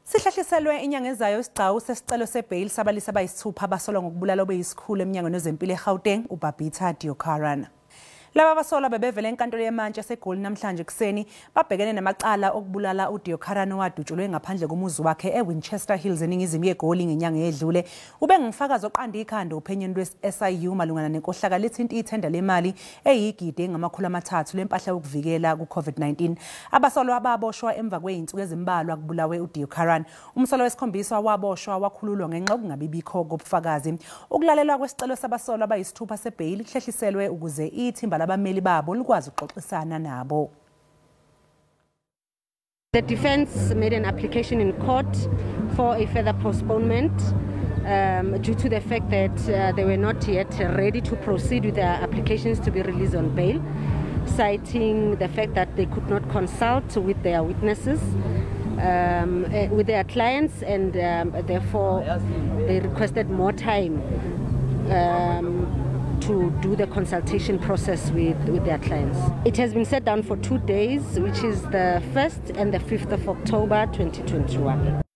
Sihlehliselwe inyanga ezayo isigcawu sesicelo sebheyili sabalisa abayisithupha abasolwa ngokubulala obeysikhulu eMnyangweni wezempilo eGauteng uBabita Deokaran. Laba abasolwa bebevele enkantolo yemantshi eseGoli namhlanje kuseni babhekene namacala okubulala uDeokaran owadutshulwe ngaphandle komuzi wakhe eWinchester Hills eningizimu yeGoli ngenyanga edlule. Ubengumfakazi oqanda ikhanda ophenyweni lwe-SABC malungana nenkohlakalo ethinta ithenda lemali eyigidi engama-300 lempahla yokuvikela ku-COVID-19. Abasolwa baboshwa emva kwey'nsuku ezimbalwa kubulawe uDeokaran. Umsolwa wesikhombisa waboshwa wakhululwa ngenxa yokungabibikho kobufakazi. Ukulalelwa kwesicelo sabasolwa abayisithupha sebheyili kuhlehliselwe ukuze ithimba abameli babo likwazi ukuxoxisana nabo. The defense made an application in court for a further postponement due to the fact that they were not yet ready to proceed with their applications to be released on bail, citing the fact that they could not consult with their witnesses, with their clients, and therefore they requested more time to do the consultation process with their clients. It has been set down for 2 days, which is the 1st and the 5th of October 2021.